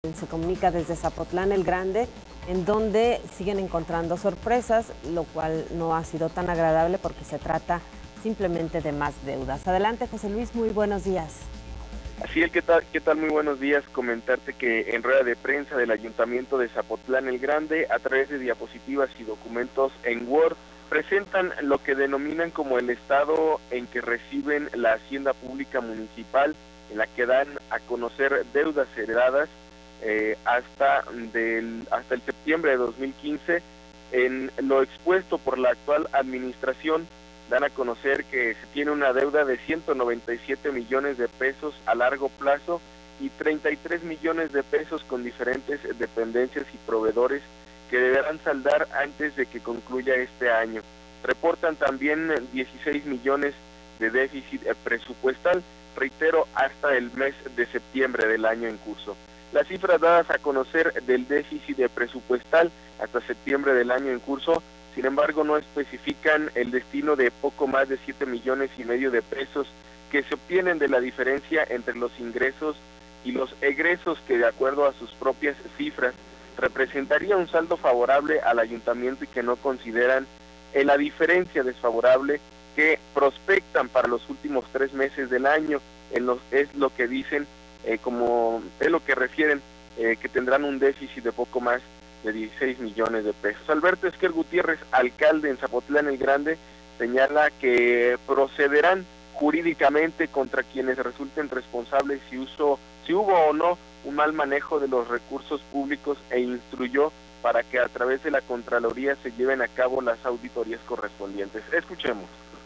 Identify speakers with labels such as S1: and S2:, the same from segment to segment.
S1: se comunica desde Zapotlán el Grande, en donde siguen encontrando sorpresas, lo cual no ha sido tan agradable porque se trata simplemente de más deudas. Adelante, José Luis, muy buenos días.
S2: Así es, ¿qué tal? Muy buenos días. Comentarte que en rueda de prensa del Ayuntamiento de Zapotlán el Grande, a través de diapositivas y documentos en Word, presentan lo que denominan como el estado en que reciben la Hacienda Pública Municipal, en la que dan a conocer deudas heredadas hasta el septiembre de 2015. En lo expuesto por la actual administración, dan a conocer que se tiene una deuda de 197 millones de pesos a largo plazo y 33 millones de pesos con diferentes dependencias y proveedores que deberán saldar antes de que concluya este año. Reportan también 16 millones de déficit presupuestal, reitero, hasta el mes de septiembre del año en curso. Las cifras dadas a conocer del déficit presupuestal hasta septiembre del año en curso, sin embargo, no especifican el destino de poco más de 7 millones y medio de pesos que se obtienen de la diferencia entre los ingresos y los egresos, que de acuerdo a sus propias cifras representaría un saldo favorable al ayuntamiento y que no consideran en la diferencia desfavorable que prospectan para los últimos 3 meses del año. Es lo que dicen, como es lo que refieren, que tendrán un déficit de poco más de 16 millones de pesos. Alberto Esquer Gutiérrez, alcalde en Zapotlán el Grande, señala que procederán jurídicamente contra quienes resulten responsables si hubo o no un mal manejo de los recursos públicos, e instruyó para que a través de la Contraloría se lleven a cabo las auditorías correspondientes. Escuchemos.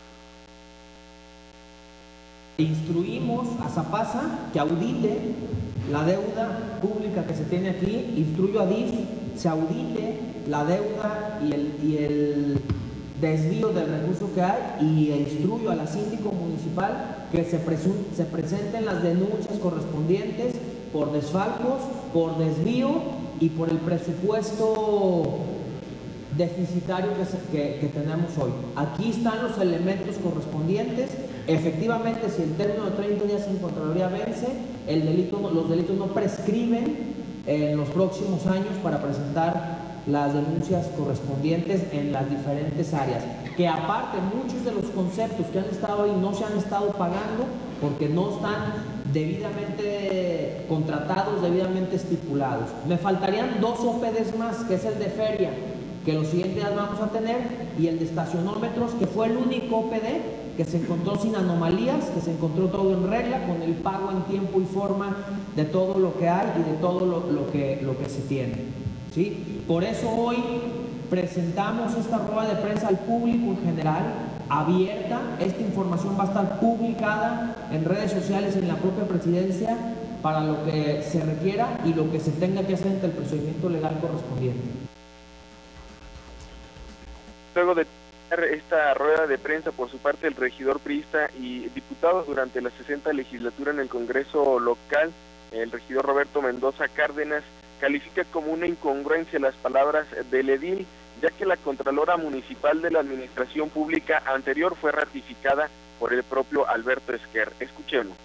S3: Instruimos a Zapasa que audite la deuda pública que se tiene aquí, instruyo a DIF, se audite la deuda y el desvío del recurso que hay, y instruyo a la síndico municipal que se presenten las denuncias correspondientes por desfalcos, por desvío y por el presupuesto deficitario que tenemos hoy. Aquí están los elementos correspondientes. Efectivamente, si el término de 30 días en Contraloría vence, los delitos no prescriben en los próximos años para presentar las denuncias correspondientes en las diferentes áreas. Que aparte, muchos de los conceptos que han estado ahí no se han estado pagando porque no están debidamente contratados, debidamente estipulados. Me faltarían 2 OPDs más, que es el de feria, que los siguientes días vamos a tener, y el de estacionómetros, que fue el único OPD que se encontró sin anomalías, que se encontró todo en regla, con el pago en tiempo y forma de todo lo que hay y de todo lo que se tiene, ¿sí? Por eso hoy presentamos esta rueda de prensa al público en general, abierta. Esta información va a estar publicada en redes sociales y en la propia presidencia para lo que se requiera y lo que se tenga que hacer ante el procedimiento legal correspondiente.
S2: Luego de esta rueda de prensa por su parte, el regidor priista y diputado durante la 60ª legislatura en el Congreso local, el regidor Roberto Mendoza Cárdenas, califica como una incongruencia las palabras del edil, ya que la Contralora Municipal de la Administración Pública anterior fue ratificada por el propio Alberto Esquer. Escuchemos.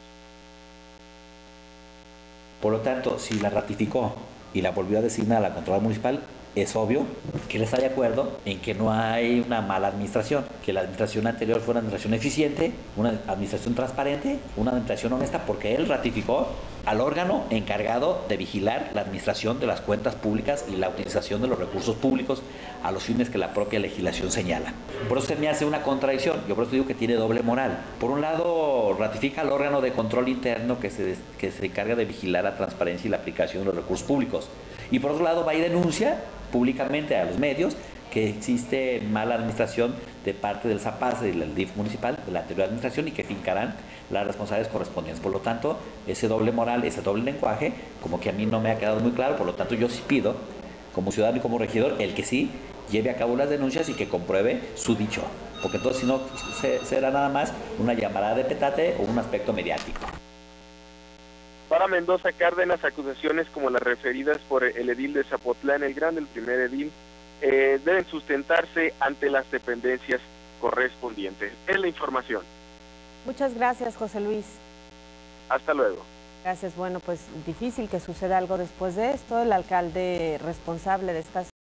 S4: Por lo tanto, si la ratificó y la volvió a designar a la Contralora Municipal, es obvio que él está de acuerdo en que no hay una mala administración, que la administración anterior fue una administración eficiente, una administración transparente, una administración honesta, porque él ratificó al órgano encargado de vigilar la administración de las cuentas públicas y la utilización de los recursos públicos a los fines que la propia legislación señala. Por eso se me hace una contradicción. Yo por eso digo que tiene doble moral. Por un lado, ratifica al órgano de control interno que se encarga de vigilar la transparencia y la aplicación de los recursos públicos. Y por otro lado, va y denuncia públicamente a los medios que existe mala administración de parte del Zapasa y del DIF municipal de la anterior administración y que fincarán las responsabilidades correspondientes. Por lo tanto, ese doble moral, ese doble lenguaje, como que a mí no me ha quedado muy claro. Por lo tanto, yo sí pido, como ciudadano y como regidor, el que sí lleve a cabo las denuncias y que compruebe su dicho, porque entonces si no será nada más una llamarada de petate o un aspecto mediático.
S2: Para Mendoza Cárdenas, acusaciones como las referidas por el edil de Zapotlán el Grande, el primer edil, deben sustentarse ante las dependencias correspondientes. Es la información.
S1: Muchas gracias, José Luis.
S2: Hasta luego.
S1: Gracias. Bueno, pues difícil que suceda algo después de esto. El alcalde responsable de esta